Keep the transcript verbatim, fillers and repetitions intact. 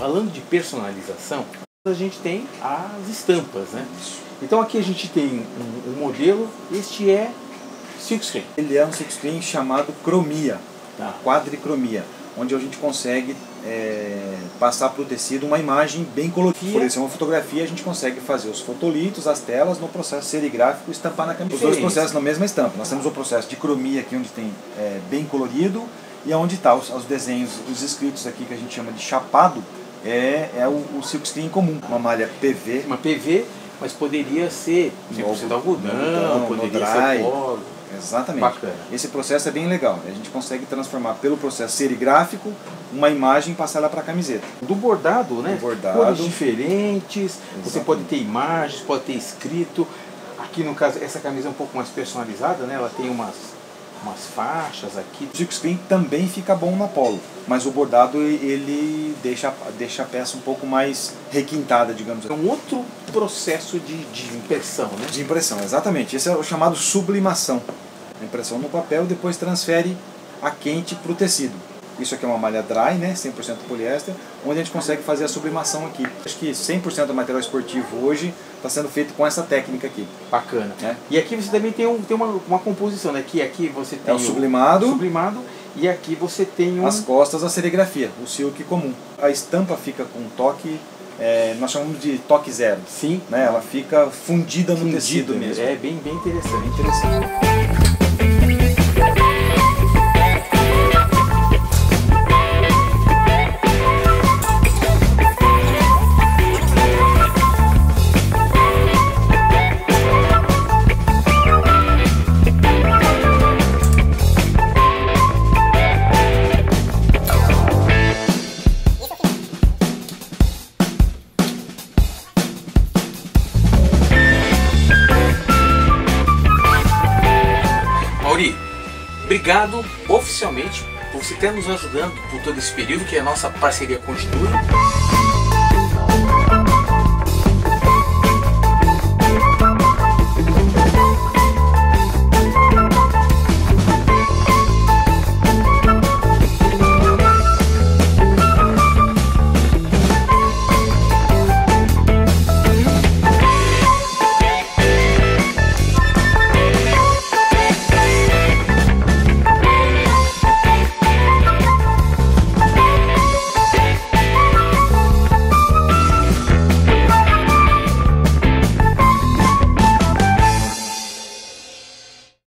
falando de personalização, a gente tem as estampas, né? Então aqui a gente tem um, um modelo, este é silkscreen. Ele é um silkscreen chamado cromia, Tá. quadricromia, onde a gente consegue é, passar para o tecido uma imagem bem colorida. Por isso, é uma fotografia, a gente consegue fazer os fotolitos, as telas, no processo serigráfico, estampar na camisa. Os dois processos na mesma estampa. Nós temos o processo de cromia aqui, onde tem é, bem colorido, e onde está os, os desenhos, os escritos aqui que a gente chama de chapado, é, é o, o silkscreen comum, uma malha P V. Uma P V, mas poderia ser cem por cento algodão, algodão, poderia ser polo. Exatamente. Bacana. Esse processo é bem legal. A gente consegue transformar pelo processo serigráfico uma imagem e passar ela para a camiseta. Do bordado, né? Do bordado. Cores diferentes, Exatamente. Você pode ter imagens, pode ter escrito. Aqui no caso, essa camisa é um pouco mais personalizada, né? Ela tem umas, umas faixas aqui. O silkscreen também fica bom na polo, mas o bordado ele deixa, deixa a peça um pouco mais requintada, digamos É assim. um outro processo de, de impressão, né? De impressão, exatamente. Esse é o chamado sublimação. A impressão no papel e depois transfere a quente para o tecido. Isso aqui é uma malha dry, né, cem por cento poliéster, onde a gente consegue fazer a sublimação aqui. Acho que cem por cento do material esportivo hoje está sendo feito com essa técnica aqui. Bacana. É. E aqui você também tem, um, tem uma, uma composição, né? Aqui, aqui você tem É o sublimado, o sublimado e aqui você tem um... as costas, a serigrafia, o silk comum. A estampa fica com um toque, é, nós chamamos de toque zero. Sim. Né? Ela fica fundida no Fundido tecido mesmo. É bem, bem interessante. Bem interessante. Mauri, obrigado oficialmente por você ter nos ajudando por todo esse período, que a nossa parceria continue.